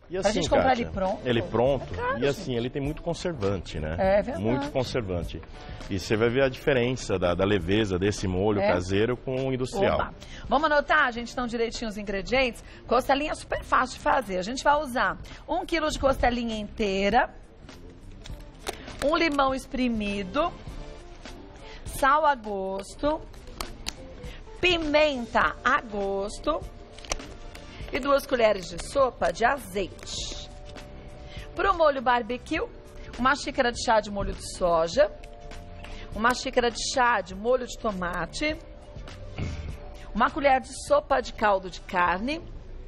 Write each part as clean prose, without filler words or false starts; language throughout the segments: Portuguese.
E assim, pra gente comprar Kátia, ele pronto? Ele pronto. É caro, E assim, ele tem muito conservante, né? É verdade. Muito conservante. E você vai ver a diferença da leveza desse molho É. caseiro com o industrial. Opa. Vamos anotar, gente, então direitinho os ingredientes. Costelinha é super fácil de fazer. A gente vai usar 1 quilo de costelinha inteira, um limão espremido, sal a gosto, pimenta a gosto e 2 colheres de sopa de azeite. Para o molho barbecue, 1 xícara de chá de molho de soja, 1 xícara de chá de molho de tomate, 1 colher de sopa de caldo de carne,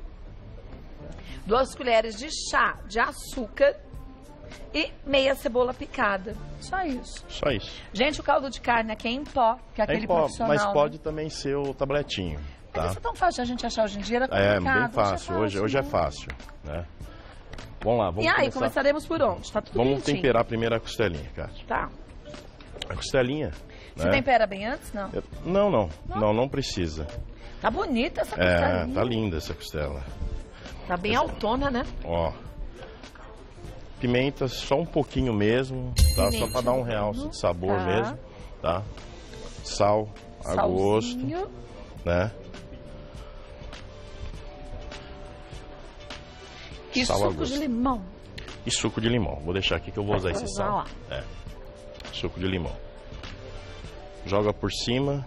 2 colheres de chá de açúcar e meia cebola picada. Só isso. Só isso. Gente, o caldo de carne aqui é em pó, que é aquele Em pó, profissional. mas pode né? também ser o tabletinho, Mas tá? isso é tão fácil de a gente achar hoje em dia, era É, complicado. bem fácil. Hoje é né? fácil, né? Vamos lá, vamos E aí, começar. começaremos por onde? Tá tudo Vamos bonitinho. temperar primeiro a costelinha, Kátia. Tá. A costelinha, Você né? tempera bem antes, não? Não precisa. Tá bonita essa É, costelinha. tá linda essa costela. Tá bem autona, né? Ó. Pimenta só um pouquinho mesmo, tá? Só pra dar um realce de sabor Tá. mesmo, tá? Sal a gosto, Salzinho. né? E Sal a suco gosto. de limão. E suco de limão. Vou deixar aqui que eu vou usar esse Vai usar sal. lá. É. Suco de limão. Joga por cima.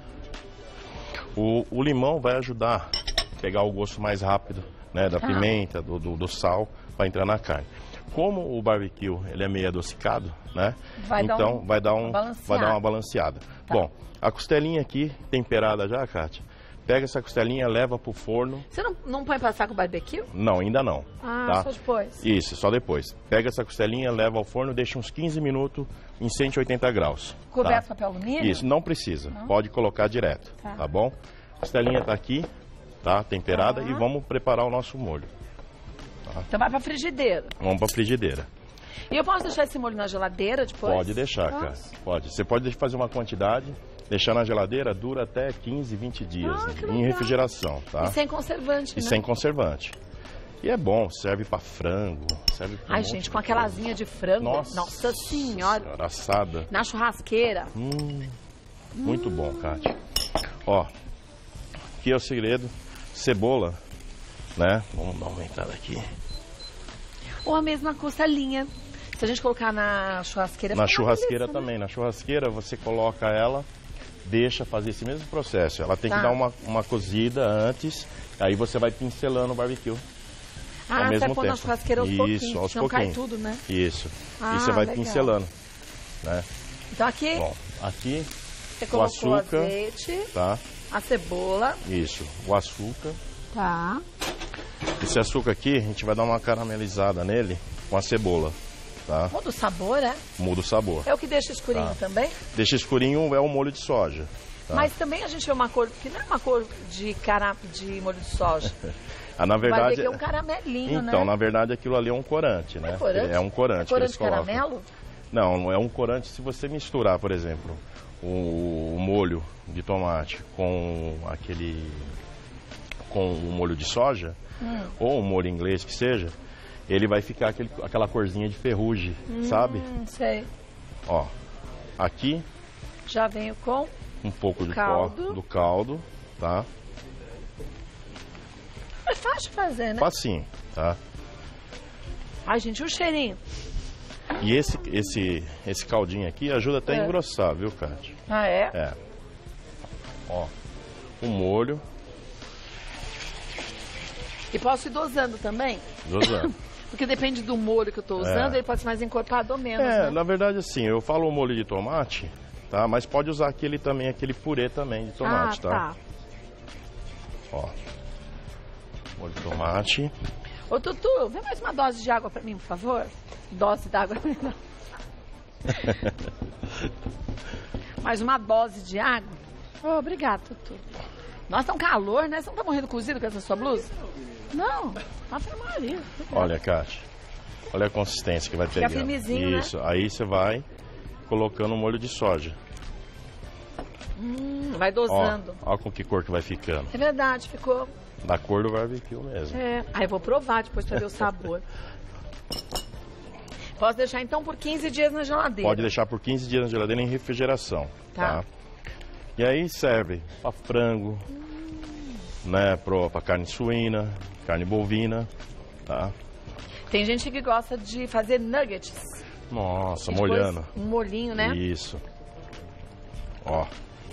O limão vai ajudar a pegar o gosto mais rápido, né? Da Tá. pimenta, do sal, para entrar na carne. Como o barbecue ele é meio adocicado, né? Vai dar então um- vai dar balanceada. uma balanceada. Tá. Bom, a costelinha aqui temperada já, Kátia. Pega essa costelinha, leva pro forno. Você não põe pra assar com barbecue? Não, ainda não. Ah, tá? só depois. Isso, só depois. Pega essa costelinha, leva ao forno, deixa uns 15 minutos em 180 graus. Coberto de tá? papel alumínio? Isso, não precisa. Não? Pode colocar direto, Tá. tá bom? A costelinha tá aqui, tá? Temperada. Tá. E vamos preparar o nosso molho. Então vai pra frigideira. Vamos pra frigideira. E eu posso deixar esse molho na geladeira depois? Pode deixar, cara. Nossa. Pode. Você pode fazer uma quantidade, deixar na geladeira, dura até 15, 20 dias Ah, que em legal. refrigeração, tá? E sem conservante, E né? sem conservante. E é bom, serve pra frango, serve pra um Ai, monte gente, de com aquela coisa. asinha de frango. Nossa senhora. Assada. Na churrasqueira. Muito bom, Kátia. Ó, aqui é o segredo. Cebola, né? Vamos dar uma aumentada aqui. Ou a mesma costelinha. Se a gente colocar na churrasqueira... Na fica uma churrasqueira delícia, né? também. Na churrasqueira você coloca ela, deixa fazer esse mesmo processo. Ela tem Tá. que dar uma cozida antes, aí você vai pincelando o barbecue. Ah, ao você mesmo vai pôr na tempo. churrasqueira aos Isso, pouquinhos, aos senão cai pouquinhos. tudo, né? Isso. Ah, e você vai legal. pincelando, né? Então aqui Bom, aqui, você colocou o açúcar. azeite, tá? a cebola. Isso, o açúcar. Tá. Esse açúcar aqui, a gente vai dar uma caramelizada nele com a cebola, tá? Muda o sabor, é? Muda o sabor. É o que deixa escurinho Tá. também? Deixa escurinho, é o molho de soja. Tá? Mas também a gente vê uma cor, que não é uma cor de de molho de soja. Ah, na Vai ver verdade, que é um caramelinho, então, né? na verdade, aquilo ali é um corante, né? corante? É um corante, É que eles corante colocam. caramelo? Não, não é um corante se você misturar, por exemplo, o molho de tomate com com o molho de soja, ou o molho inglês que seja, ele vai ficar aquela corzinha de ferrugem, sabe? Sei. Ó, aqui Já venho com... um pouco de Caldo. pó do caldo, tá? É fácil fazer, né? Facinho, tá? Ai, gente, o cheirinho. E esse caldinho aqui ajuda até a engrossar, viu, Kátia? Ah, é? É. Ó, o molho, E posso ir dosando também? dosando. Porque depende do molho que eu tô usando, ele pode ser mais encorpado ou menos, né? Na verdade, assim, eu falo o molho de tomate, tá? Mas pode usar aquele purê também de tomate, tá? Ó, molho de tomate. Ô, Tutu, vê mais uma dose de água pra mim, por favor. Dose d'água. Não. Mais uma dose de água. Oh, obrigada, Tutu. Nossa, tá um calor, né? Você não tá morrendo cozido com essa sua blusa? Não, Ave Maria. Olha, Kátia. Olha a consistência que vai pegar. firmezinho, né? Isso, aí você vai colocando o molho de soja. Vai dosando. Ó com que cor que vai ficando. É verdade, ficou Da cor do barbecue mesmo. Aí eu vou provar depois pra ver o sabor. Posso deixar então por 15 dias na geladeira? Pode deixar por 15 dias na geladeira em refrigeração. Tá? E aí serve para frango, né? Para carne suína, carne bovina, tá? Tem gente que gosta de fazer nuggets. Nossa, molhando. Um molhinho, né? Isso. Ó.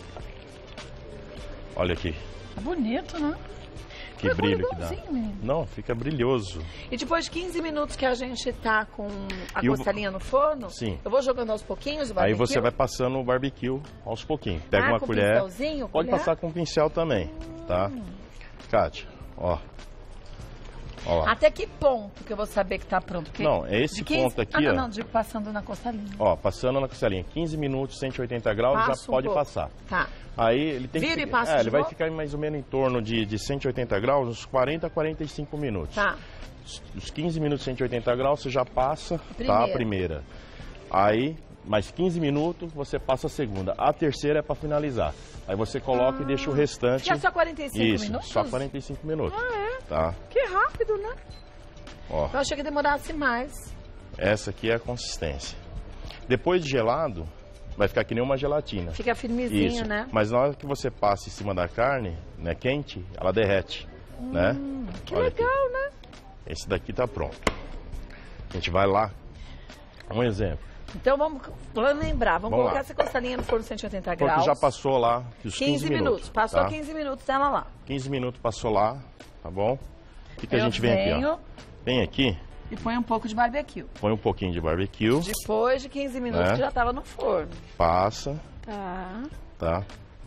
Olha aqui. É bonito, né? Que brilho que dá. Não, fica brilhoso. E depois de 15 minutos que a gente tá com a costelinha no forno, sim, eu vou jogando aos pouquinhos o barbecue. Aí você vai passando o barbecue aos pouquinhos. Pega uma colher. Pode passar com um pincel também, tá? Kátia, ó. Ó lá. Até que ponto que eu vou saber que tá pronto? Porque não, é esse ponto aqui, ó. Não, digo passando na costelinha. Ó, passando na costelinha. 15 minutos, 180 graus, já pode passar. Tá. Aí ele tem Vira que... e passa ele vai ficar mais ou menos em torno de 180 graus, uns 40 a 45 minutos. Tá. Os 15 minutos, 180 graus, você já passa, tá? A primeira. Aí, mais 15 minutos, você passa a segunda. A terceira é para finalizar. Aí você coloca e deixa o restante... Que é só 45 minutos? Só 45 minutos. Tá. Que rápido, né? Ó. Eu achei que demorasse mais. Essa aqui é a consistência. Depois de gelado, vai ficar que nem uma gelatina. Fica firmezinho, né? Mas na hora que você passa em cima da carne, né, quente, ela derrete, né? Que olha legal, aqui, né? Esse daqui tá pronto. A gente vai lá. Um exemplo. Então vamos lembrar, vamos colocar essa costelinha no forno 180 graus. Porque já passou lá os 15 minutos. Passou tá? 15 minutos ela lá. 15 minutos passou lá, tá bom? O que a gente vem aqui, ó? Vem aqui. E põe um pouco de barbecue. Põe um pouquinho de barbecue. Depois de 15 minutos que já tava no forno. Passa. Tá.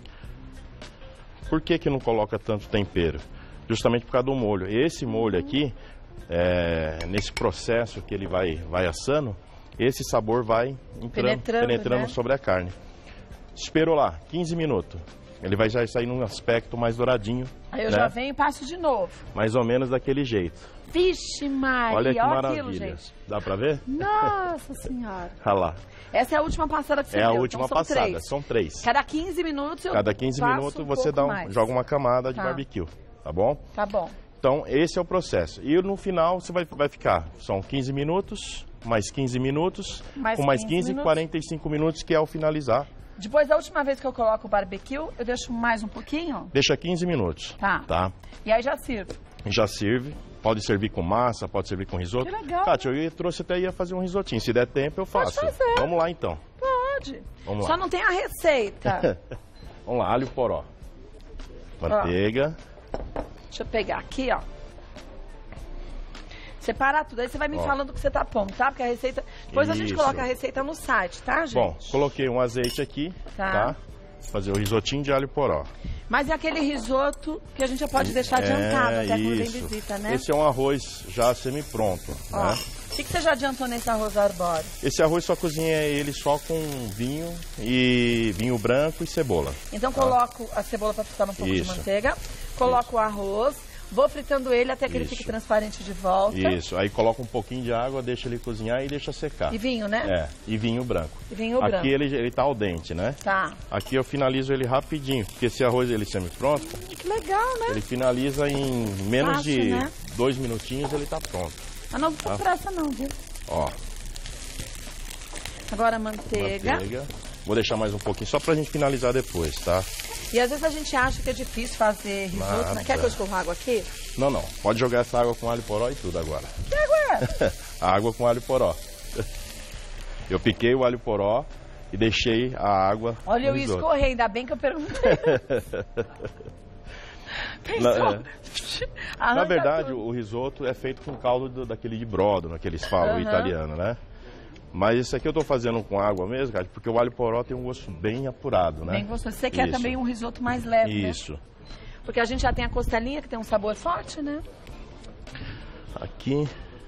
Por que não coloca tanto tempero? Justamente por causa do molho. Esse molho aqui, nesse processo que ele vai assando, esse sabor vai penetrando, né? Sobre a carne. Esperou lá, 15 minutos. Ele vai já sair num aspecto mais douradinho. Aí eu já venho e passo de novo. Mais ou menos daquele jeito. Vixe, Maria, olha que maravilha. Aquilo, gente. Dá pra ver? Nossa Senhora. Olha lá. Essa é a última passada que você deu. É a última passada, são 3. Cada 15 minutos eu Cada 15 minutos você joga uma camada de barbecue, tá bom? Tá bom. Então, esse é o processo. E no final você vai ficar, são 15 minutos, mais 15 minutos, com mais 15, 45 minutos, que é o finalizar. Depois da última vez que eu coloco o barbecue, eu deixo mais um pouquinho? Deixa 15 minutos. Tá. E aí já sirvo? Já serve. Pode servir com massa, pode servir com risoto. Que legal. Kátia, eu trouxe até ia fazer um risotinho. Se der tempo, eu faço. Pode fazer. Vamos lá, então. Pode. Vamos lá. Só não tem a receita. Vamos lá, alho poró. Manteiga. Deixa eu pegar aqui, ó. Separar tudo. Aí você vai me falando o que você tá pondo, tá? Porque a receita... Depois a gente coloca a receita no site, tá, gente? Bom, coloquei um azeite aqui, tá? Fazer o risotinho de alho poró. Mas é aquele risoto que a gente já pode deixar adiantado até quando vem visita, né? Esse é um arroz já semi-pronto, né? O que você já adiantou nesse arroz arbóreo? Esse arroz só cozinha ele só com vinho branco e cebola. Então coloco a cebola para fritar um pouco de manteiga, coloco o arroz, vou fritando ele até que ele fique transparente de volta. Isso, aí coloca um pouquinho de água, deixa ele cozinhar e deixa secar. E vinho, né? E vinho branco. E vinho branco. Aqui ele tá al dente, né? Tá. Aqui eu finalizo ele rapidinho, porque esse arroz ele semi-pronto. Que legal, né? Ele finaliza em menos de 2 minutinhos, ele tá pronto. Mas não tem pressa não, viu? Ó. Agora manteiga. Vou deixar mais um pouquinho, só pra gente finalizar depois, tá? E às vezes a gente acha que é difícil fazer risoto, né? Quer que eu escorra água aqui? Não. Pode jogar essa água com alho poró e tudo agora. Que água é? A água com alho poró. Eu piquei o alho poró e deixei a água. Olha, eu ia escorrer, ainda bem que eu perguntei. Na verdade, o risoto é feito com caldo daquele de brodo, que eles falam, italiano, né? Mas isso aqui eu tô fazendo com água mesmo, cara, porque o alho poró tem um gosto bem apurado, né? Bem gostoso. Você quer também um risoto mais leve, Isso. Né? Porque a gente já tem a costelinha, que tem um sabor forte, né? Aqui.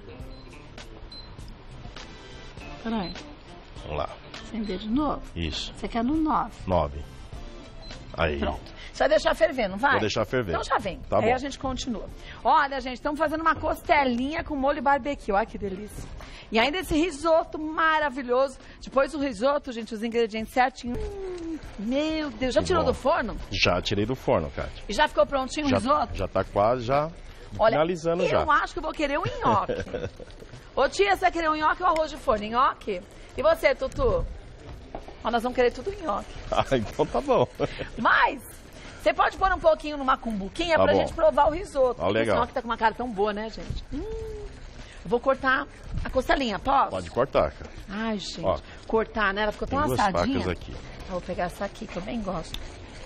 Peraí. Vamos lá. Acender de novo? Isso. Você quer no 9? 9. Aí. Pronto. Você vai deixar ferver, não vai? Vou deixar ferver. Então já vem. Tá aí bom. A gente continua. Olha, gente, estamos fazendo uma costelinha com molho barbecue. Olha que delícia. E ainda esse risoto maravilhoso. Depois do risoto, gente, os ingredientes certinhos. Meu Deus, já tirou do forno? Já tirei do forno, Kátia. E já ficou prontinho o risoto? Já tá quase, finalizando já. Eu acho que eu vou querer um nhoque. Ô tia, você vai querer um nhoque ou arroz de forno? Nhoque? E você, Tutu? Ó, nós vamos querer tudo nhoque. Ah, então tá bom. Mas, você pode pôr um pouquinho numa cumbuquinha pra gente provar o risoto. Ó, legal. Esse nhoque tá com uma cara tão boa, né, gente? Vou cortar a costelinha, posso? Pode cortar, cara. Ai, gente, cortar, né? Ela ficou tão assadinha. Tem 2 facas aqui. Eu vou pegar essa aqui, que eu bem gosto.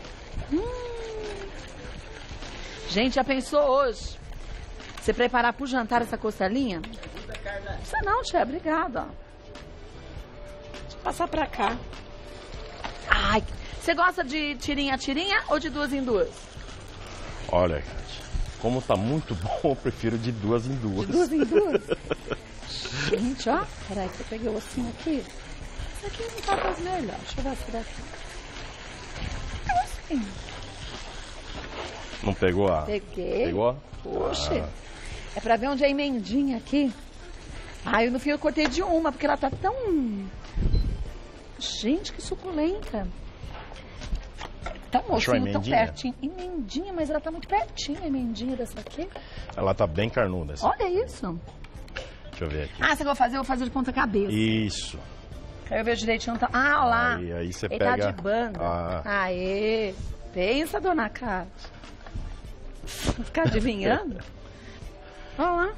Gente, já pensou hoje? Você preparar pro jantar essa costelinha? Não precisa não, tia, obrigada. Deixa eu passar pra cá. Ai, você gosta de tirinha a tirinha ou de 2 em 2? Olha, como tá muito bom, eu prefiro de 2 em 2. De 2 em 2? Gente, ó. Peraí que eu peguei o ossinho aqui. Isso aqui não tá mais melhor. Deixa eu ver se daqui. Assim. Não pegou a... Peguei. Pegou? Poxa. É pra ver onde é a emendinha aqui. Ai, no fim eu cortei de uma, porque ela tá tão... Gente, que suculenta. Tá um ossinho tão pertinho. Emendinha, mas ela tá muito pertinho, a emendinha dessa aqui. Ela tá bem carnuda. Essa. Olha isso. Deixa eu ver aqui. Ah, você vai fazer? Eu vou fazer de ponta cabeça. Isso. Aí eu vejo direitinho. Tá... Ah, olha lá. Aí você ele pega... tá de banda. Aê. Pensa, dona Cátia. Ficar adivinhando? Olha lá.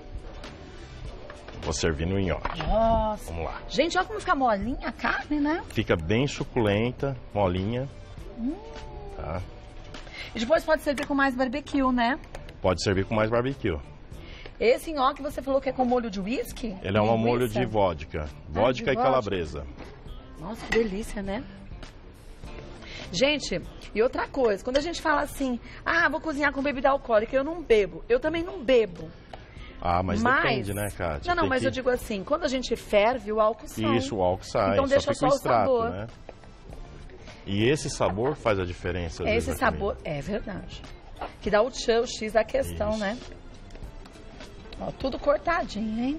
Vou servir no nhoque. Nossa. Vamos lá. Gente, olha como fica molinha a carne, né? Fica bem suculenta, molinha. Tá. E depois pode servir com mais barbecue, né? Pode servir com mais barbecue. Esse nhoque você falou que é com molho de whisky? Ele é um molho de vodka. Vodka e calabresa. Nossa, que delícia, né? Gente, e outra coisa, quando a gente fala assim, vou cozinhar com bebida alcoólica, eu não bebo. Eu também não bebo. Ah, mas depende, né, Kátia? Não, mas eu digo assim, quando a gente ferve, o álcool sai. Isso, o álcool sai. Então deixa só o sabor. Né? E esse sabor faz a diferença. Esse sabor, é verdade. Que dá o X da questão, isso, né? Ó, tudo cortadinho, hein?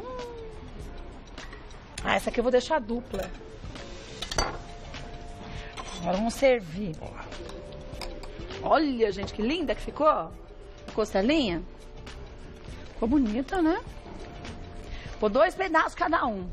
Essa aqui eu vou deixar dupla. Agora vamos servir. Olha, gente, que linda que ficou. A costelinha. Ficou bonita, né? Pô, 2 pedaços cada um.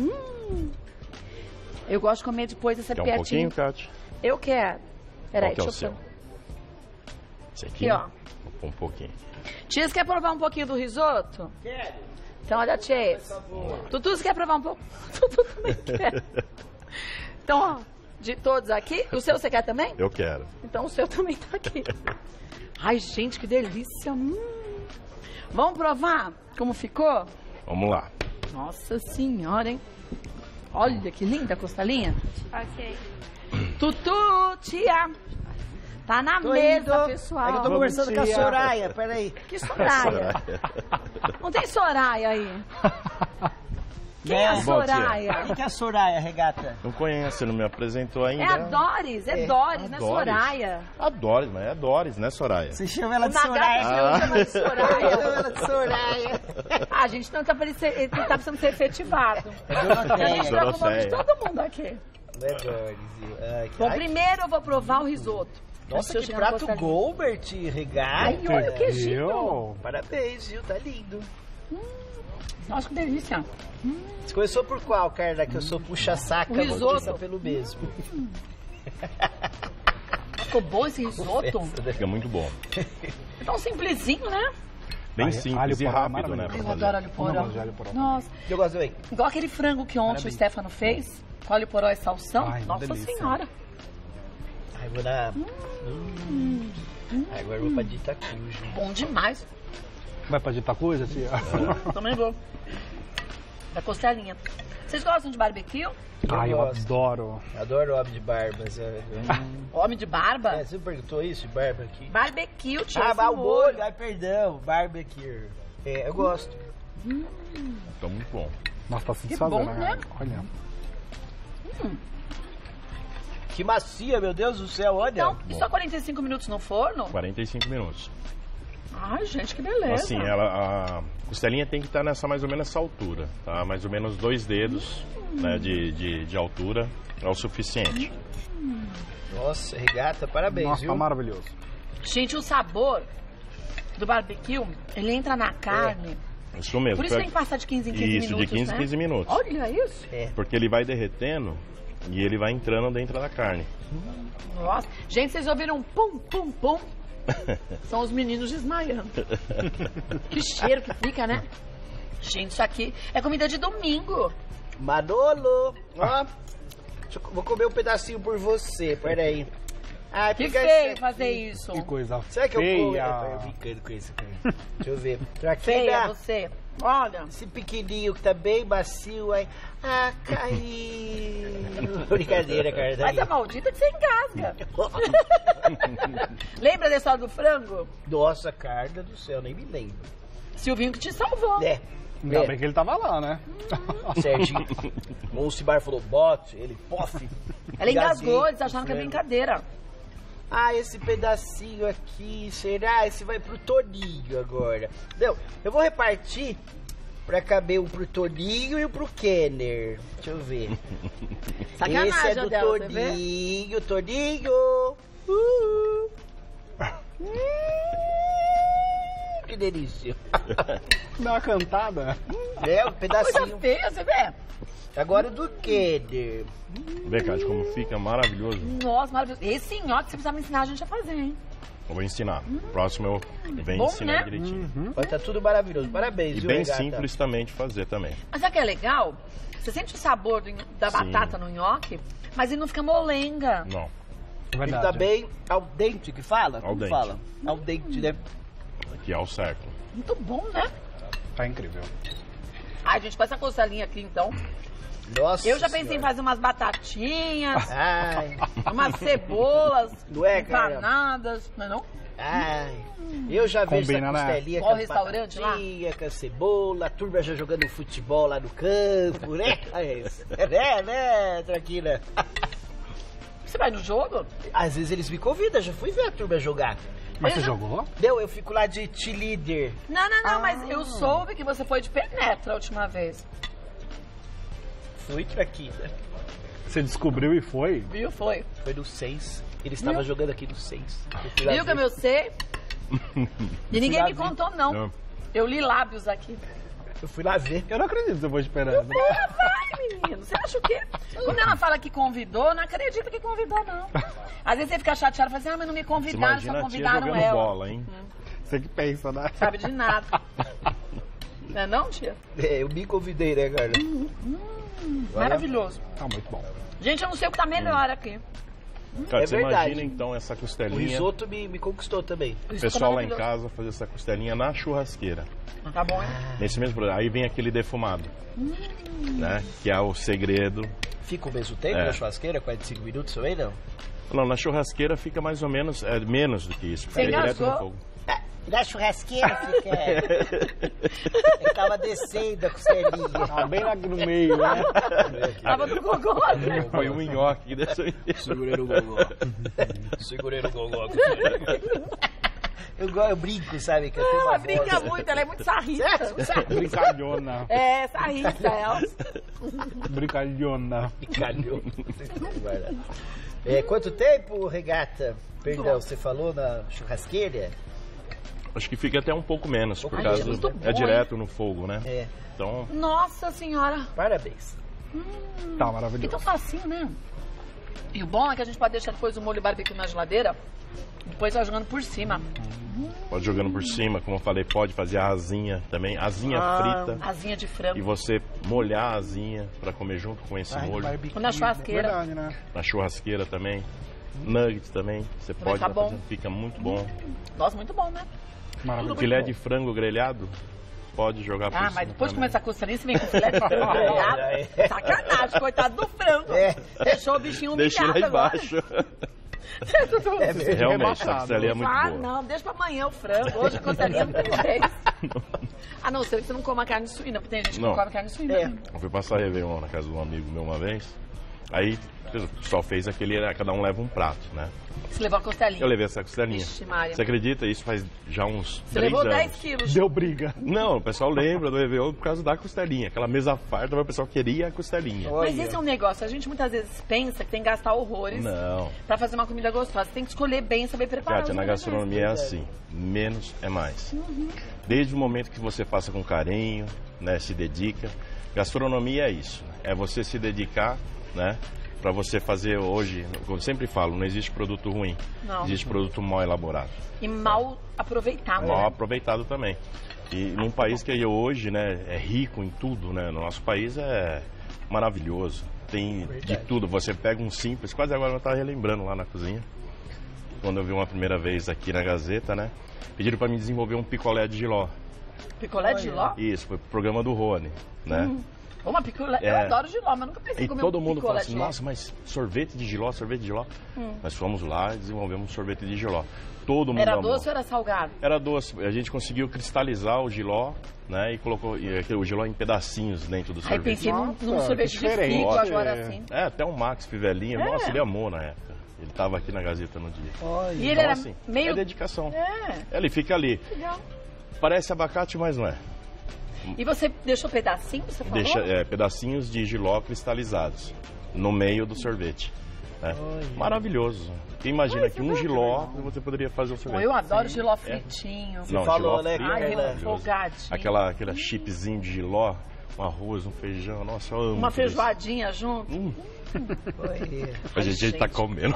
Eu gosto de comer depois essa piadinha. Quer um pouquinho, Kátia? Eu quero. Peraí, deixa eu pôr. Esse aqui, ó. Vou pôr um pouquinho. Tia, você quer provar um pouquinho do risoto? Quero. Então, olha, tia. Tutu, você quer provar um pouco? Tutu também quer. Então, ó, de todos aqui, o seu você quer também? Eu quero. Então, o seu também tá aqui. Ai, gente, que delícia. Vamos provar como ficou? Vamos lá. Nossa senhora, hein? Olha que linda a costelinha. Ok. Tutu, tia. Tá na mesa, pessoal. É que eu tô conversando com a Soraya, peraí. Que Soraya? Não tem Soraya aí. Quem é a Soraya? Quem que é a Soraya, Regata? Não conhece, não me apresentou ainda. É a Doris, Doris, não é Soraya. A Doris, mas é Doris, né, Soraya? Você chama ela de Soraya. Eu chamo ela de Soraya. Eu chamo ela de Soraya. A gente não tá precisando ser efetivado. É Doroteia. A gente tá com o nome de todo mundo aqui. Não é Doris. Bom, primeiro eu vou provar o risoto. Nossa, que prato Goldberg, Regata. Ai, olha o queijinho. Parabéns, Gil, tá lindo. Nossa, que delícia. Você começou por qual, Carla? Que eu sou puxa-saca, risoto pelo mesmo. Ficou bom esse risoto? Fica muito bom. É tão simplesinho, né? Bem simples e rápido, né? Eu adoro alho poró. Nossa. Eu gosto também. Igual aquele frango que ontem o Stefano fez, com alho poró e salsão. Ai, nossa delícia. senhora. Ai, vou na... Agora eu vou pra de Itacujo. Bom demais. Vai pra Itacuja, tia? Também vou. Da costelinha. Vocês gostam de barbecue? Ai, eu gosto. adoro. Adoro homem de barbas. Homem de barba? Você perguntou isso, de barba aqui? Barbecue, tio. o molho. Ai, perdão. Barbecue. É, eu gosto. Tá muito bom. Nossa, tá Que sensacional, bom, né? Olha. Que macia, meu Deus do céu, olha. Então, e só 45 minutos no forno? 45 minutos. Ai, gente, que beleza. Assim, a costelinha tem que estar nessa mais ou menos essa altura, tá? Mais ou menos 2 dedos né, de altura é o suficiente. Nossa, Regata, parabéns, Nossa, viu? tá maravilhoso. Gente, o sabor do barbecue, ele entra na carne. Isso mesmo. Por isso tem que passar de 15 em 15 minutos, Isso, de 15 em né? 15 minutos. Olha isso. Porque ele vai derretendo e ele vai entrando dentro da carne. Nossa. Gente, vocês ouviram um pum, pum, pum? São os meninos desmaiando. Que cheiro que fica, né? Gente, isso aqui é comida de domingo. Manolo, ó. Vou comer um pedacinho por você, peraí. Ah, Que feio fazer isso. Que coisa Será que eu como? feia. Eu brincando com isso aqui. Deixa eu ver. Feia você. Olha. Esse pequenininho que tá bem macio, aí. Ah, caiu. Brincadeira, cara. Mas é maldita que você engasga. Lembra da história do frango? Nossa, Carla do céu, nem me lembro. Silvinho que te salvou. É. Ainda bem que ele tava lá, né? Serginho. O Cibar falou, bote, ele, pof. Ela engasgou, eles acharam que é brincadeira. Ah, esse pedacinho aqui, será? Esse vai pro Toninho agora. Não, eu vou repartir pra caber um pro Toninho e um pro Kenner. Deixa eu ver. Sacanagem Esse é do dela, você vê? Toninho, Toninho. Que delícia. Dá uma cantada. É, um Coisa pedacinho. feia, você vê? Agora o do Kenner. Vê, Cátia, como fica maravilhoso. Nossa, maravilhoso. Esse nhoque você precisa me ensinar a gente a fazer, hein? Eu vou ensinar. Próximo eu venho Bom, ensinar né? direitinho. Vai tá tudo maravilhoso. Parabéns, E viu, bem Regata? simples também de fazer também. Mas sabe o que é legal? Você sente o sabor da Sim. batata no nhoque, mas ele não fica molenga. Não. É Ele verdade. tá bem al dente, que fala? Como dente. fala? Al dente, né? Aqui é o certo. Muito bom, né? Tá incrível. Ai, gente, faz essa costelinha aqui, então. Nossa Eu já pensei em Senhora. fazer umas batatinhas, Ai, umas cebolas Não é, cara? empanadas, não é não? ai. Eu já vejo Combina, essa né? costelinha Qual com as restaurante lá? batatinhas, com a cebola, a turma já jogando futebol lá no campo, né? É isso. Né, Traquina? Você vai no jogo? Às vezes eles me convidam, já fui ver a turma jogar. Mas Eu você já- jogou? Não, eu fico lá de cheerleader. Não, mas eu soube que você foi de penetra a última vez. Fui, Traquina. Você descobriu e foi? Viu? Foi. Foi no 6. Ele estava jogando aqui no 6. Viu que eu sei? E ninguém lá me ver. contou, não. Não. Eu li lábios aqui. Eu fui lá ver. Eu não acredito que você foi esperando. Ah, vai, menino. Você acha o quê? Quando ela fala que convidou, não acredito que convidou, não. Às vezes você fica chateado e fala assim, ah, mas não me Você convidaram, só imagina a tia convidaram jogando ela. bola, hein? Você que pensa, né? Sabe de nada. Não é não, tia? É, eu me convidei, né, cara? Maravilhoso. Tá muito bom. Gente, eu não sei o que tá melhor aqui. Cara, É você verdade. imagina então essa O costelinha. risoto me conquistou também. O Isso pessoal tá lá em maravilhoso. casa fazer essa costelinha na churrasqueira. Tá bom, hein? Nesse mesmo programa. Aí vem aquele defumado. Né? Que é o segredo. Fica o mesmo tempo É. na churrasqueira, 45 minutos também, não? Não, na churrasqueira fica mais ou menos, menos do que isso. Você Fica direto no engasgou? fogo. Na churrasqueira fica... Eu tava descendo a costelinha. Tá bem lá no meio, né? Tava do gogó. Foi um nhoque que dessa vez. Segurei no gogó. Segurei no gogó. Eu brinco, sabe? Que eu tenho Ela uma brinca voz. muito, ela é muito sarrista. Brincalhona. É, sarrista ela. Brincalhona. Calhou. Quanto tempo, Regata? Perdão, você falou na churrasqueira? Acho que fica até um pouco menos, por Ai, causa é muito bom, é direto no fogo, né? É. Então, Nossa senhora. Parabéns. Tá Que maravilhoso. tão facinho, né? E o bom é que a gente pode deixar depois o molho barbecue na geladeira. Depois vai jogando por cima. pode jogando por cima, como eu falei, pode fazer a asinha também, asinha frita. Asinha de E frango. você molhar a asinha para comer junto com esse molho. Barbecue, Na churrasqueira. Verdade, né? Na churrasqueira também. Nuggets também, você pode tá bom. fazer, fica muito bom. Nossa, muito bom, né? Maravilhoso. Filé de frango grelhado, pode jogar por Ah, cima mas depois de também. começar a costelinha, você vem com filé de frango grelhado. Sacanagem, coitado do frango. Deixou o bichinho Deixa humilhado lá agora. embaixo. É Realmente, a rebaixado. costelinha é muito Ah, boa. não, deixa pra amanhã o frango. Hoje a costelinha não tem vez. A não ser que você não coma carne suína, porque tem gente que não Não. come carne suína. É. né? Eu fui passar Réveillon na casa de um amigo meu uma vez. Aí o pessoal fez aquele, cada um leva um prato, né? Você levou a costelinha? Eu levei essa costelinha. Ixi, Maria. Você acredita? Isso faz já uns Você 3 levou anos. 10 quilos. Deu briga. Não, o pessoal lembra do Réveillon por causa da costelinha. Aquela mesa farta, mas o pessoal queria a costelinha. Mas esse é um negócio, a gente muitas vezes pensa que tem que gastar horrores Não. pra fazer uma comida gostosa. Você tem que escolher bem, saber preparar. Kátia, os na ingredientes. gastronomia é assim, menos é mais. Desde o momento que você faça com carinho, né, se dedica. Gastronomia é isso, é você se dedicar, né, para você fazer hoje, como eu sempre falo, não existe produto ruim, Não. existe produto mal elaborado. E mal aproveitado. Mal né? aproveitado também. E num país que hoje, né, é rico em tudo, né, no nosso país é maravilhoso, tem de tudo. Você pega um simples, quase agora eu estava relembrando lá na cozinha, quando eu vi uma primeira vez aqui na Gazeta, né, pediram para mim desenvolver um picolé de jiló. Picolé de jiló? Isso, foi pro programa do Rony, né? Uma picolé. Eu adoro jiló, mas nunca pensei em E comer todo um mundo picolé fala de assim, jiló. nossa, mas sorvete de jiló, sorvete de jiló. Nós fomos lá e desenvolvemos um sorvete de jiló. Todo mundo Era amou. doce ou era salgado? Era doce. A gente conseguiu cristalizar o jiló, né? E colocou o jiló em pedacinhos dentro do Aí sorvete. pensei num Nossa, sorvete que de diferente. figo agora É. assim. É, até o Max Fivelinha, nossa, ele amou na época. Ele estava aqui na Gazeta no dia. E ele Então, era assim, meio... é dedicação. É, Ele fica ali. legal. Parece abacate, mas não é. E você deixou pedacinho, você falou? Deixa pedacinhos de jiló cristalizados no meio do sorvete. Né? Maravilhoso. Quem imagina que um jiló você poderia fazer um Bom, sorvete? eu adoro jiló fritinho. Não, falou, jiló né, frito é Ai, maravilhoso. refogadinho. Aquela chipzinho de jiló, um arroz, um feijão, nossa, eu amo. Uma tudo isso. feijoadinha junto. A gente tá comendo.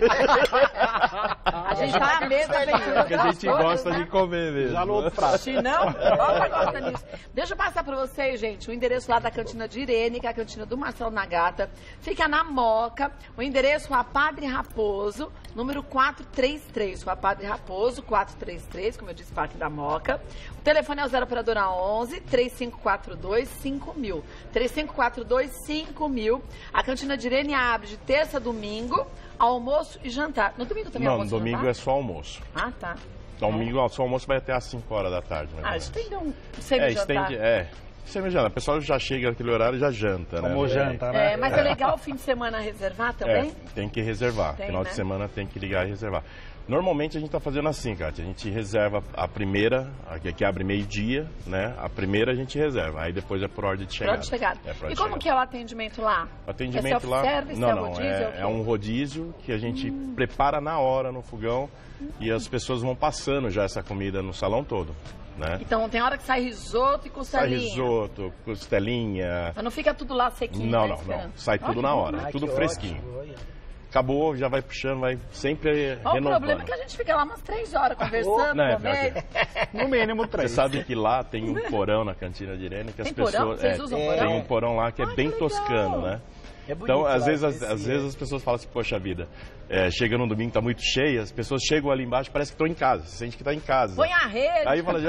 A gente tá à mesa feito Porque a gente gosta de comer mesmo. Já no outro prato. Se não, ela gosta disso. Deixa eu passar pra vocês, gente, o endereço lá da cantina de Irene, que é a cantina do Marcelo Nagata. Fica na Moca. O endereço é Padre Raposo, número 433. Rua Padre Raposo, 433, como eu disse, Parque da Moca. O telefone é o 0 operadora 11 3542 5000. 3542 5000. A cantina de Irene abre de terça a domingo, almoço e jantar. No domingo também Não, no almoço e domingo jantar? é só almoço. Ah, tá. Domingo, só almoço vai até às 5 horas da tarde. Ah, isso estendeu um semi-jantar. Semi-jantar. O pessoal já chega naquele horário e já janta, né? Como janta, né? É, mas é legal o fim de semana reservar também? Tem que reservar. Tem, Final né? de semana tem que ligar e reservar. Normalmente a gente está fazendo assim, Kátia. A gente reserva a primeira, que abre meio-dia, né? A primeira a gente reserva. Aí depois é por ordem de chegada. Pronto, chegada. É por ordem E de como chegada. que é o atendimento lá? O atendimento lá. self-service, Não, é não. rodízio, é o quê? É um rodízio que a gente prepara na hora no fogão e as pessoas vão passando já essa comida no salão todo, né? Então tem hora que sai risoto e Sai costelinha. risoto, costelinha. Mas não fica tudo lá sequinho, Não, né, não, esperando? não. Sai tudo na hora, Ai, tudo que fresquinho. ótimo, olha. Acabou, já vai puxando, vai sempre Ó, o renovando. problema é que a gente fica lá umas 3 horas conversando, Não, é comendo. No mínimo Você 3. sabe que lá tem um porão na cantina de Irene que as Tem porão? pessoas. Vocês usam porão? Tem um porão lá que é Ai, bem que legal. toscano, né? É bonito Então, às lá, vezes, esse- às vezes as pessoas falam assim, poxa vida, chega no domingo, tá muito cheio, as pessoas chegam ali embaixo, parece que estão em casa, se sente que tá em casa. Põe a rede. Aí fala,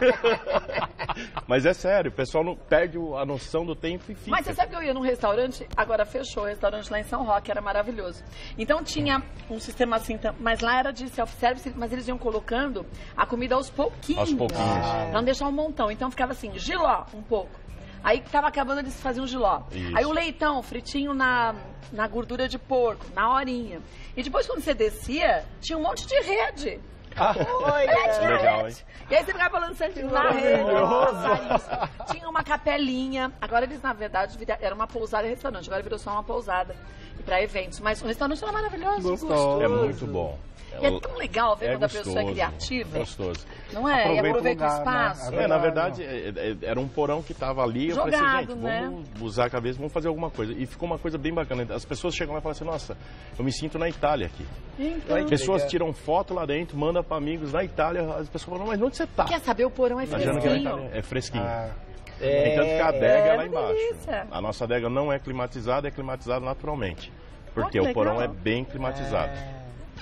mas é sério, o pessoal não perde a noção do tempo e fica. Mas você sabe que eu ia num restaurante, agora fechou o restaurante lá em São Roque, era maravilhoso. Então tinha um sistema assim, mas lá era de self-service, mas eles iam colocando a comida aos pouquinhos. Aos pouquinhos. Pra não deixar um montão. Então ficava assim, giló, um pouco. Aí que tava acabando, eles faziam giló. Isso. Aí o leitão, fritinho na gordura de porco, na horinha. E depois quando você descia, tinha um monte de rede. Olha, Legal, hein? E aí você ficava balançando na rede. Nossa, isso. Tinha uma capelinha. Agora eles, na verdade, era uma pousada e restaurante. Agora virou só uma pousada. E pra eventos. Mas o restaurante era maravilhoso. Gostoso. É muito bom. E é tão legal ver quando a pessoa é gostoso, criativa. Gostoso. Não é? E Aproveita o aproveita o lugar, né? espaço. É Na verdade, verdade, era um porão que tava ali. Eu falei Jogado, assim, gente, né? vamos usar a cabeça, vamos fazer alguma coisa. E ficou uma coisa bem bacana. As pessoas chegam lá e falam assim, nossa, eu me sinto na Itália aqui. Então, Olha que Pessoas legal. tiram foto lá dentro, mandam para amigos na Itália. As pessoas falam, mas onde você tá? quer saber? O porão é Achando que na fresquinho. Itália é fresquinho. É, Entanto que a adega é lá uma embaixo. delícia. A nossa adega não é climatizada naturalmente. Porque Olha, o porão legal. é bem climatizado.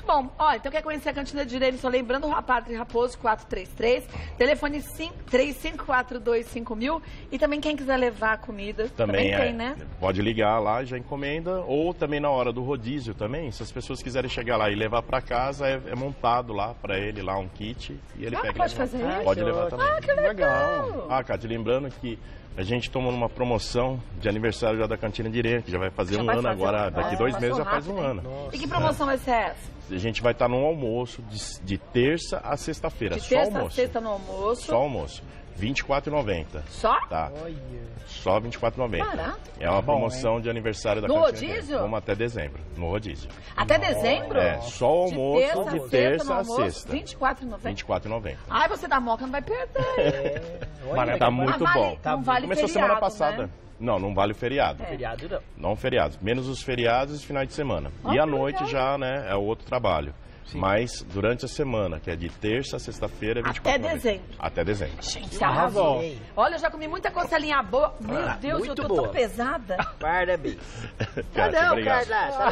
bom. Ó, então quer conhecer a Cantina de Irene? Só lembrando, o Padre Raposo 433, telefone 35425000. E também quem quiser levar a comida, também tem, né? Pode ligar lá, já encomenda. Ou também na hora do rodízio também, se as pessoas quiserem chegar lá e levar para casa, é montado lá para ele, lá um kit. E ele pega pode fazer isso? Pode levar também. Ah, que legal. Ah, Cátia, lembrando que a gente tomou numa promoção de aniversário já da Cantina de Irene, que já vai fazer um ano agora. Daqui 2 meses já faz um ano. Nossa. E que promoção vai ser essa? A gente vai estar no almoço de terça a sexta-feira. De só terça almoço. a sexta no almoço. Só almoço. R$24,90. Só? Tá. Só R$24,90. Barato. É uma promoção de aniversário da No Cantina. rodízio? Vamos até dezembro, no rodízio. Até dezembro? É, só o almoço de terça a sexta. R$24,90. R$24,90. Ai, você da Moca não vai perder. Tá muito bom. Não vale Começou feriado, semana passada. né? Não vale o feriado. Feriado não. Não feriados, menos os feriados e os finais de semana. E à noite já, né, é o outro trabalho. Sim. Mas durante a semana, que é de terça a sexta-feira, 24 Até dezembro. Até dezembro. Gente, arrasou. Olha, eu já comi muita costelinha boa. Meu Deus, eu tô tão pesada. Parabéns. Cátia, obrigado.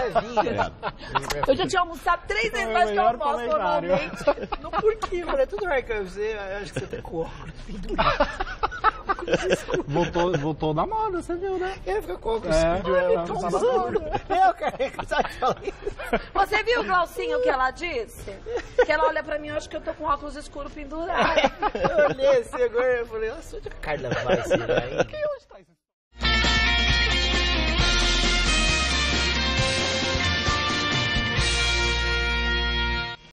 Eu já tinha almoçado 3 vezes mais que eu almoço normalmente. No porquinho. Olha, tudo mais que eu acho que você tá com óculos pendurado. Voltou na moda, você viu, né? Ele fica com óculos escuro. Eu, cara, sabe falar isso. Você viu, Glaucinho, o que ela disse? Que ela olha pra mim, eu acho que eu tô com óculos escuros pendurado. Eu olhei assim agora e falei, nossa, onde a Carla vai, será? Onde tá isso?